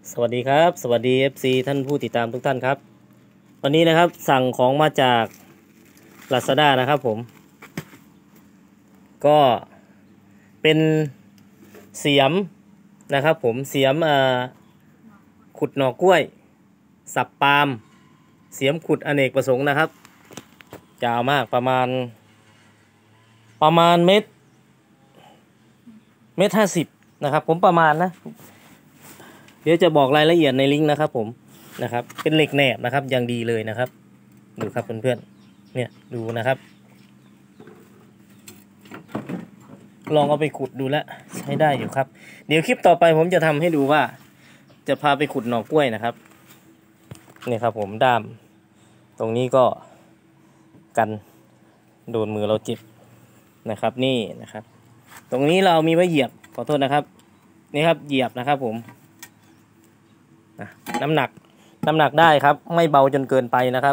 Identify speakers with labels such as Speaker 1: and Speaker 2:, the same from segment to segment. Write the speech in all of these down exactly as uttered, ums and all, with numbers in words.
Speaker 1: สวัสดีครับสวัสดี เอฟ ซี ท่านผู้ติดตามทุกท่านครับวันนี้นะครับสั่งของมาจาก Lazada นะครับผมก็เป็นเสียมนะครับผมเสียมขุดหน่อกล้วยสับปาล์มเสียมขุดอเนกประสงค์นะครับยาวมากประมาณประมาณเมตรเมตรห้าสิบนะครับผมประมาณนะเดี๋ยวจะบอกรายละเอียดในลิงก์นะครับผมนะครับเป็นเหล็กแหนบนะครับอย่างดีเลยนะครับดูครับเพื่อนๆเนี่ยดูนะครับลองเอาไปขุดดูแล้วใช้ได้อยู่ครับเดี๋ยวคลิปต่อไปผมจะทำให้ดูว่าจะพาไปขุดหน่อกล้วยนะครับนี่ครับผมด้ามตรงนี้ก็กันโดนมือเราเจ็บนะครับนี่นะครับตรงนี้เรามีไว้เหยียบขอโทษนะครับนี่ครับเหยียบนะครับผมน้ำหนักน้ำหนักได้ครับไม่เบาจนเกินไปนะครับ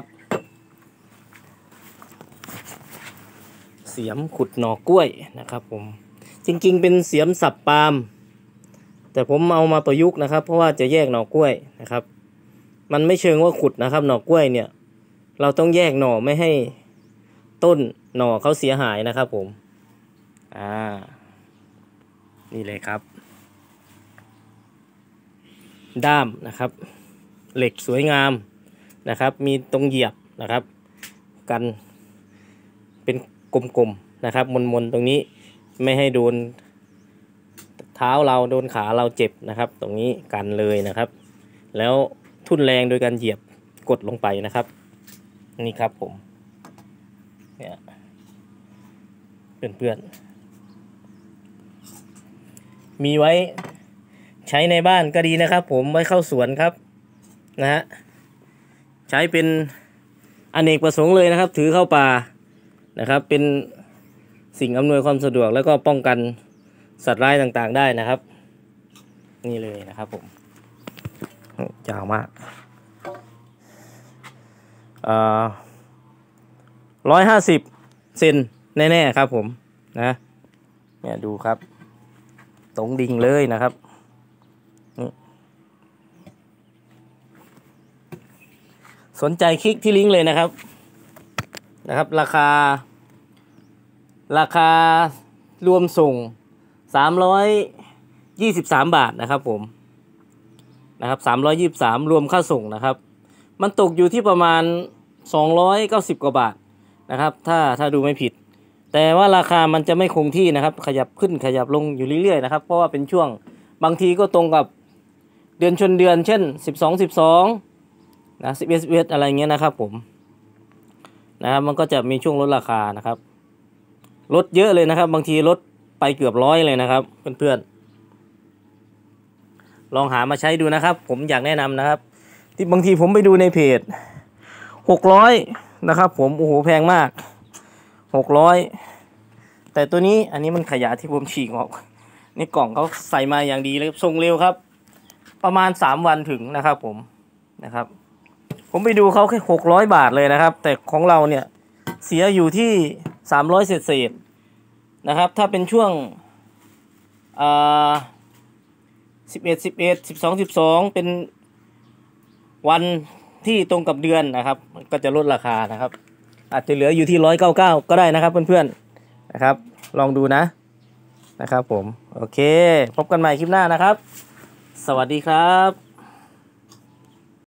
Speaker 1: เสียมขุดหน่อกล้วยนะครับผมจริงๆเป็นเสียมสับปาล์มแต่ผมเอามาประยุกต์นะครับเพราะว่าจะแยกหน่อกล้วยนะครับมันไม่เชิงว่าขุดนะครับหน่อกล้วยเนี่ยเราต้องแยกหน่อไม่ให้ต้นหน่อเขาเสียหายนะครับผมอ่านี่เลยครับด้ามนะครับเหล็กสวยงามนะครับมีตรงเหยียบนะครับกันเป็นกลมๆนะครับมนๆตรงนี้ไม่ให้โดนเท้าเราโดนขาเราเจ็บนะครับตรงนี้กันเลยนะครับแล้วทุ่นแรงโดยการเหยียบกดลงไปนะครับนี่ครับผมเนี่ยเพื่อนๆมีไว้ใช้ในบ้านก็ดีนะครับผมไว้เข้าสวนครับนะฮะใช้เป็นอเนกประสงค์เลยนะครับถือเข้าป่านะครับเป็นสิ่งอำนวยความสะดวกแล้วก็ป้องกันสัตว์ร้ายต่างๆได้นะครับนี่เลยนะครับผมยาวมากอ่าร้อยห้าสิบเซนแน่ๆครับผมนะเนี่ยดูครับตรงดิ่งเลยนะครับสนใจคลิกที่ลิงก์เลยนะครับนะครับราคาราคารวมส่งสามร้อยยี่สิบสามบาทนะครับผมนะครับสามร้อยยี่สิบสามรวมค่าส่งนะครับมันตกอยู่ที่ประมาณสองร้อยเก้าสิบกว่าบาทนะครับถ้าถ้าดูไม่ผิดแต่ว่าราคามันจะไม่คงที่นะครับขยับขึ้นขยับลงอยู่เรื่อยๆนะครับเพราะว่าเป็นช่วงบางทีก็ตรงกับเดือนชนเดือนเช่นสิบสอง สิบสองนะสิบเอ็ด สิบเอ็ดอะไรเงี้ยนะครับผมนะครับมันก็จะมีช่วงลดราคานะครับลดเยอะเลยนะครับบางทีลดไปเกือบร้อยเลยนะครับเพื่อนๆลองหามาใช้ดูนะครับผมอยากแนะนำนะครับที่บางทีผมไปดูในเพจหกร้อยนะครับผมโอ้โหแพงมากหกร้อยแต่ตัวนี้อันนี้มันขยะที่ผมฉีกออกนี่กล่องเขาใส่มาอย่างดีเลยส่งเร็วครับประมาณสามวันถึงนะครับผมนะครับผมไปดูเขาแค่หกร้อยบาทเลยนะครับแต่ของเราเนี่ยเสียอยู่ที่สามร้อยเศษๆนะครับถ้าเป็นช่วงอ่าสิบเอ็ด สิบเอ็ด สิบสอง สิบสองเป็นวันที่ตรงกับเดือนนะครับก็จะลดราคานะครับอาจจะเหลืออยู่ที่หนึ่งร้อยเก้าสิบเก้าก็ได้นะครับเพื่อนๆนะครับลองดูนะนะครับผมโอเคพบกันใหม่คลิปหน้านะครับสวัสดีครับ